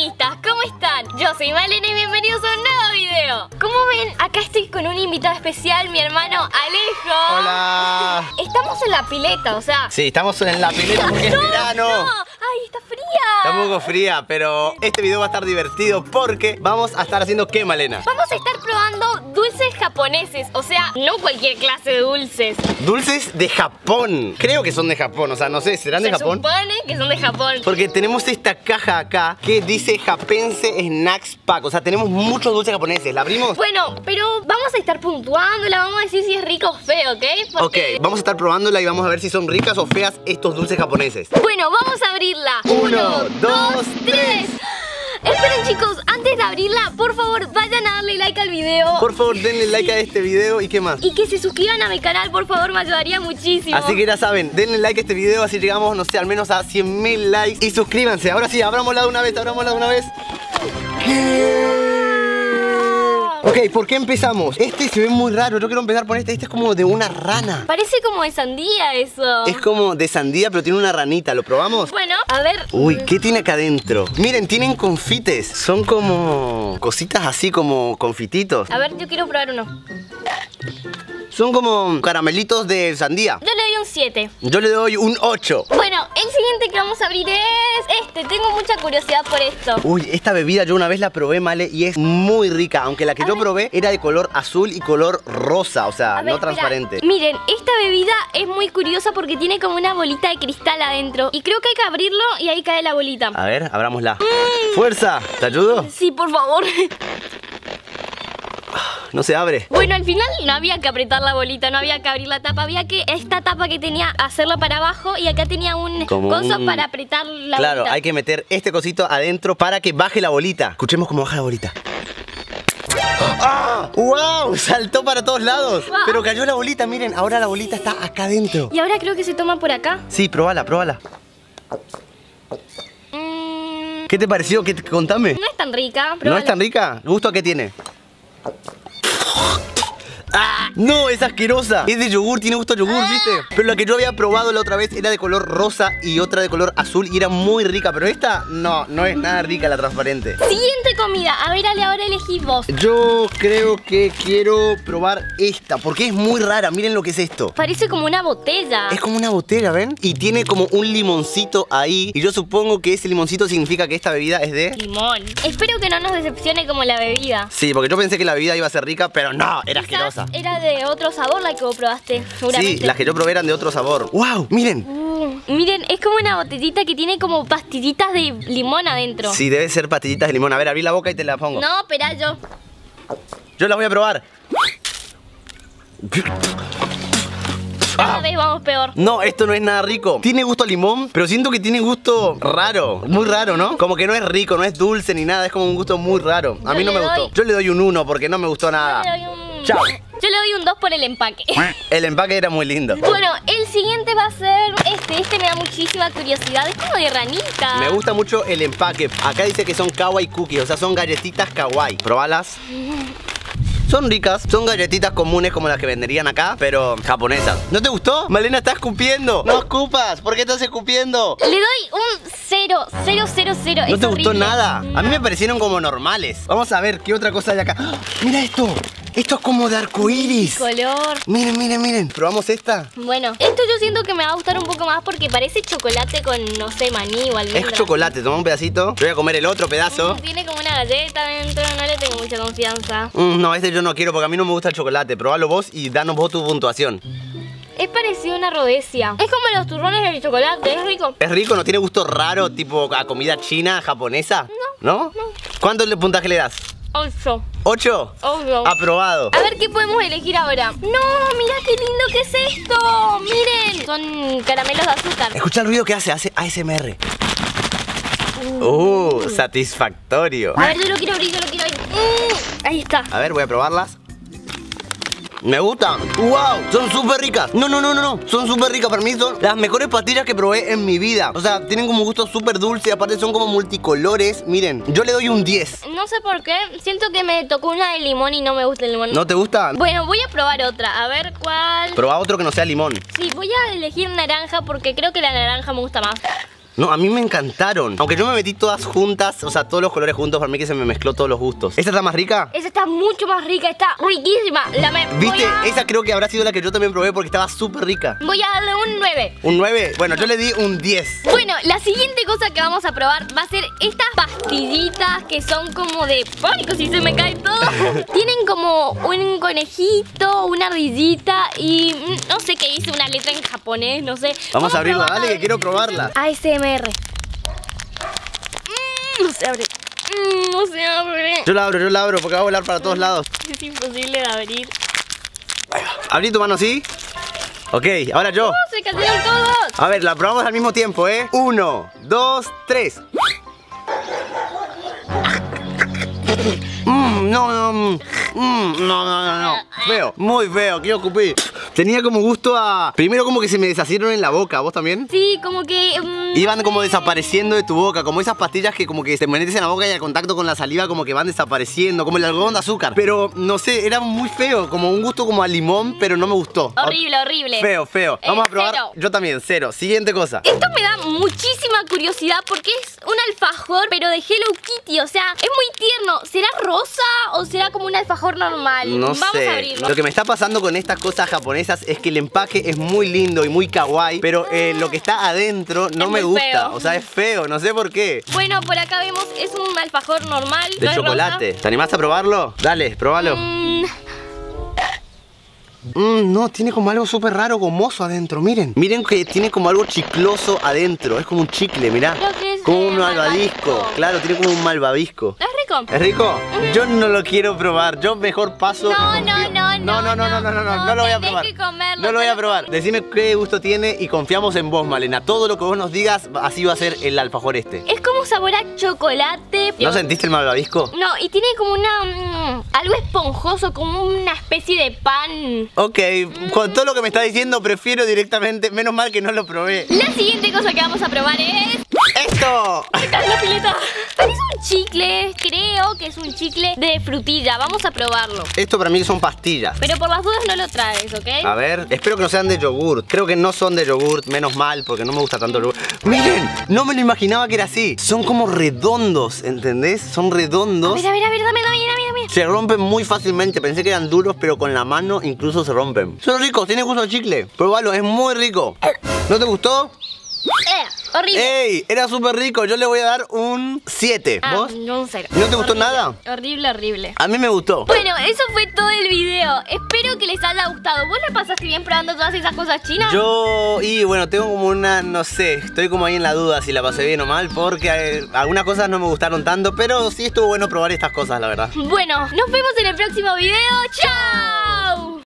malenistas, ¿cómo están? Yo soy Malena y bienvenidos a un nuevo video. Como ven, acá estoy con un invitado especial, mi hermano Alejo. Hola. Estamos en la pileta, o sea... Sí, estamos en la pileta porque es verano. No. ¡Ay, está fría! Está un poco fría, pero este video va a estar divertido porque vamos a estar haciendo ¿qué, Malena? Vamos a estar probando dulces japoneses, o sea, no cualquier clase de dulces. Dulces de Japón. Creo que son de Japón, o sea, no sé, ¿serán de Japón? Se supone que son de Japón. Porque tenemos esta caja acá que dice Japense Snacks Pack. O sea, tenemos muchos dulces japoneses. ¿La abrimos? Bueno, pero vamos a estar puntuándola, vamos a decir si es rico o feo, ¿ok? Porque... Ok, vamos a estar probándola y vamos a ver si son ricas o feas estos dulces japoneses. Bueno, vamos a abrirla. 1, 2, 3. Esperen, chicos, antes de abrirla, por favor, vayan a darle like al video. Por favor, denle like a este video y qué más. Y que se suscriban a mi canal, por favor, me ayudaría muchísimo. Así que ya saben, denle like a este video, así llegamos, no sé, al menos a 100.000 likes. Y suscríbanse. Ahora sí, abrámosla de una vez, abrámosla de una vez. ¿Qué? Ok, ¿por qué empezamos? Este se ve muy raro, yo quiero empezar por este. Este es como de una rana. Parece como de sandía eso. Es como de sandía, pero tiene una ranita. ¿Lo probamos? Bueno, a ver. Uy, ¿qué tiene acá adentro? Miren, tienen confites. Son como cositas así, como confititos. A ver, yo quiero probar uno. Son como caramelitos de sandía. Yo le doy un 7. Yo le doy un 8. Bueno, el siguiente que vamos a abrir es este. Tengo mucha curiosidad por esto. Uy, esta bebida yo una vez la probé, Male, y es muy rica. Aunque la que yo probé era de color azul y color rosa, o sea, A ver, no transparente. Espera. Miren, esta bebida es muy curiosa porque tiene como una bolita de cristal adentro. Y creo que hay que abrirlo y ahí cae la bolita. A ver, abrámosla. ¡Fuerza! ¿Te ayudo? Sí, por favor. No se abre. Bueno, al final no había que apretar la bolita, no había que abrir la tapa. Había que, esta tapa que tenía, hacerlo para abajo. Y acá tenía un coso para apretar la bolita. Claro, hay que meter este cosito adentro para que baje la bolita. Escuchemos cómo baja la bolita. ¡Ah! ¡Wow! Saltó para todos lados. Wow. Pero cayó la bolita, miren. Ahora la bolita está acá adentro. Y ahora creo que se toma por acá. Sí, probala, probala. ¿Qué te pareció? Contame. No es tan rica. ¿No es tan rica? ¿Gusto a qué tiene? ¡Ah! ¡No! ¡Es asquerosa! Es de yogur, tiene gusto a yogur, ¿viste? Pero la que yo había probado la otra vez era de color rosa y otra de color azul y era muy rica. Pero esta, no es nada rica la transparente. Siguiente comida. A ver, Ale, ahora elegís vos. Yo creo que quiero probar esta porque es muy rara. Miren lo que es esto. Parece como una botella. Es como una botella, ¿ven? Y tiene como un limoncito ahí. Y yo supongo que ese limoncito significa que esta bebida es de... limón. Espero que no nos decepcione como la bebida. Sí, porque yo pensé que la bebida iba a ser rica, pero no, era asquerosa. Era de otro sabor la que vos probaste, seguramente. Sí, las que yo probé eran de otro sabor. ¡Wow! Miren. Miren, es como una botellita que tiene como pastillitas de limón adentro. Sí, debe ser pastillitas de limón. A ver, abrí la boca y te la pongo. No, espera yo. Yo las voy a probar. Cada vez vamos peor. No, esto no es nada rico. Tiene gusto a limón, pero siento que tiene gusto raro. Muy raro, ¿no? Como que no es rico, no es dulce ni nada. Es como un gusto muy raro. A mí no me gustó. Yo le doy un 1 porque no me gustó nada. Chao. Yo le doy un 2 por el empaque. El empaque era muy lindo. Bueno, el siguiente va a ser este. Este me da muchísima curiosidad. Es como de ranita. Me gusta mucho el empaque. Acá dice que son kawaii cookies, o sea, son galletitas kawaii. Probalas. Son ricas, son galletitas comunes como las que venderían acá, pero japonesas. ¿No te gustó? Malena está escupiendo. No escupas, ¿por qué estás escupiendo? Le doy un 0, 0, 0, 0. ¿No te gustó nada? A mí me parecieron como normales. Vamos a ver qué otra cosa hay acá. ¡Ah! Mira esto. Esto es como de arcoíris. Color. Miren, miren, miren. ¿Probamos esta? Bueno, esto yo siento que me va a gustar un poco más porque parece chocolate con, no sé, maní o almendra. Es chocolate, toma un pedacito. Yo voy a comer el otro pedazo. Tiene como una galleta dentro, no le tengo mucha confianza. No, este yo no quiero porque a mí no me gusta el chocolate. Probalo vos y danos vos tu puntuación. Es parecido a una Rhodesia. Es como los turrones de chocolate, es rico. ¿Es rico? ¿No tiene gusto raro, tipo a comida china, japonesa? No. ¿Cuánto puntaje le das? 8. ¿8? 8. Aprobado. A ver qué podemos elegir ahora. No, mirá qué lindo que es esto. Miren, son caramelos de azúcar. Escucha el ruido que hace ASMR. Satisfactorio. A ver, yo lo quiero abrir, yo lo quiero abrir. Ahí está. A ver, voy a probarlas. Me gustan. ¡Wow! Son súper ricas. No. Son súper ricas. Para mí son las mejores pastillas que probé en mi vida. O sea, tienen como gusto súper dulce. Aparte son como multicolores. Miren, yo le doy un 10. No sé por qué. Siento que me tocó una de limón y no me gusta el limón. ¿No te gusta? Bueno, voy a probar otra. A ver cuál. Proba otro que no sea limón. Sí, voy a elegir naranja porque creo que la naranja me gusta más. No, a mí me encantaron. Aunque yo me metí todas juntas, o sea, todos los colores juntos, para mí que se me mezcló todos los gustos. ¿Esta está más rica? Esa está mucho más rica, está riquísima. ¿Viste? Esa creo que habrá sido la que yo también probé porque estaba súper rica. Voy a darle un 9. ¿Un 9? Bueno, yo le di un 10. Bueno, la siguiente cosa que vamos a probar va a ser estas pastillitas que son como de pánico si se me cae todo. Tienen como un conejito, una ardillita y no sé qué dice, una letra en japonés, no sé. Vamos a abrirla, dale, que quiero probarla. ASMR. No se abre. No se abre. Yo la abro porque va a volar para todos lados. Es imposible de abrir. Abrí tu mano, ¿sí? Ok, ahora yo. Se cayeron todos. A ver, la probamos al mismo tiempo, ¿eh? 1, 2, 3. No. Feo, muy feo, quiero escupir. Tenía como gusto a... Primero como que se me deshacieron en la boca, ¿vos también? Sí, como que... Iban como desapareciendo de tu boca, como esas pastillas que como que te metes en la boca y al contacto con la saliva como que van desapareciendo, como el algodón de azúcar. Pero, no sé, era muy feo, como un gusto como a limón, pero no me gustó. Horrible. Feo. Vamos a probar. 0. Yo también, 0. Siguiente cosa. Esto me da muchísima curiosidad porque es un alfajor, pero de Hello Kitty, o sea, es muy tierno. ¿Será rosa o será como un alfajor normal? No Vamos sé. a abrirlo. Lo que me está pasando con estas cosas japonesas es que el empaque es muy lindo y muy kawaii, pero lo que está adentro no me gusta. Feo. O sea, es feo, no sé por qué. Bueno, por acá vemos, es un alfajor normal. De no es chocolate. rosa. ¿Te animás a probarlo? Dale, probalo. No, tiene como algo súper raro, gomoso adentro, miren. Miren que tiene como algo chicloso adentro. Es como un chicle, mirá. Creo que es, como un malvavisco. malvavisco. Claro, tiene como un malvavisco. ¿Es rico? ¿Es rico? Yo no lo quiero probar. Yo mejor paso. No No lo voy a tenés probar. que comerlo, No lo voy a tenés probar. Decime qué gusto tiene y confiamos en vos, Malena. Todo lo que vos nos digas, así va a ser el alfajor este. Es como sabor a chocolate. ¿No sentiste el malvavisco? No, y tiene como una... algo esponjoso, como una especie de pan. Ok, con todo lo que me está diciendo prefiero directamente, menos mal que no lo probé. La siguiente cosa que vamos a probar es... ¡Esto! La pileta. Parece un chicle, creo que es un chicle de frutilla. Vamos a probarlo. Esto para mí son pastillas. Pero por las dudas no lo traes, ¿ok? A ver, espero que no sean de yogurt. Creo que no son de yogurt, menos mal, porque no me gusta tanto el yogurt. Miren, no me lo imaginaba que era así. Son como redondos, ¿entendés? Son redondos. A ver, dame. Se rompen muy fácilmente. Pensé que eran duros, pero con la mano incluso se rompen. Son ricos, tienen gusto de chicle. Probalo, es muy rico. ¿No te gustó? Horrible. ¡Ey! Era súper rico. Yo le voy a dar un 7. ¿Vos? No, un 0. ¿No te gustó nada? Horrible. A mí me gustó. Bueno, eso fue todo el video. Espero que les haya gustado. ¿Vos la pasaste bien probando todas esas cosas chinas? Bueno, tengo como una, no sé, estoy como ahí en la duda si la pasé bien o mal, porque algunas cosas no me gustaron tanto, pero sí estuvo bueno probar estas cosas, la verdad. Bueno, nos vemos en el próximo video. ¡Chao!